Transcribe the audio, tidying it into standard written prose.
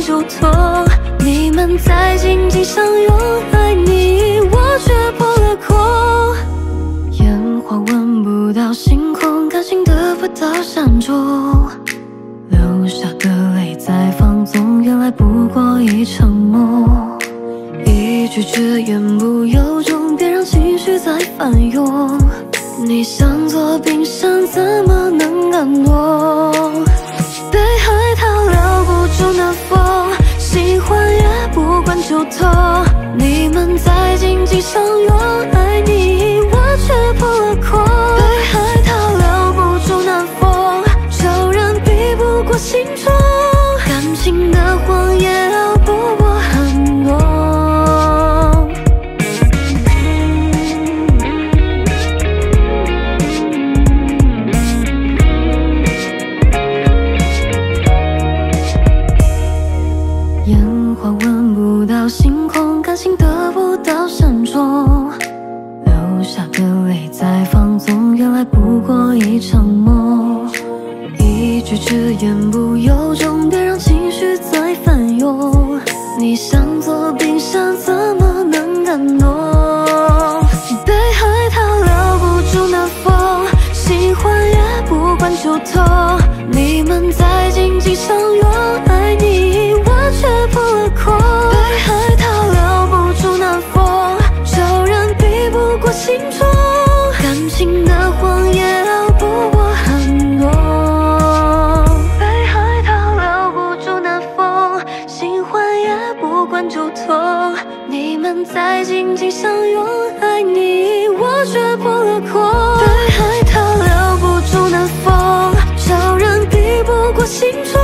就痛。你们在紧紧相拥，爱你我却破了空。烟花闻不到星空，感情得不到闪烁，留下的泪在放纵，原来不过一场梦。一句只言不由衷，别让情绪再翻涌。你像座冰山，怎么能感动？被海涛撩不住那风，喜欢也不管就痛。你们在紧紧相拥，爱你我却破了空。被海涛撩不住那风，骤然逼不过心中，感情的谎言熬不过寒冬。烟花闻不到星空，感情得不到闪烁，留下的泪在放纵，原来不过一场梦。一句只言不由衷，别让情绪再翻涌。你像座冰山，怎么能感动？被海涛撩不住那风，喜欢也不管就痛。你们在紧紧相拥，爱你我却破了空。被海涛撩不住那风，骤然逼不过心中，感情的谎言熬不过寒冬。被海涛撩不住那风，喜欢也不管就痛。你们在紧紧相拥，爱你我却破了空。被海涛撩不住那风，骤然逼不过心中。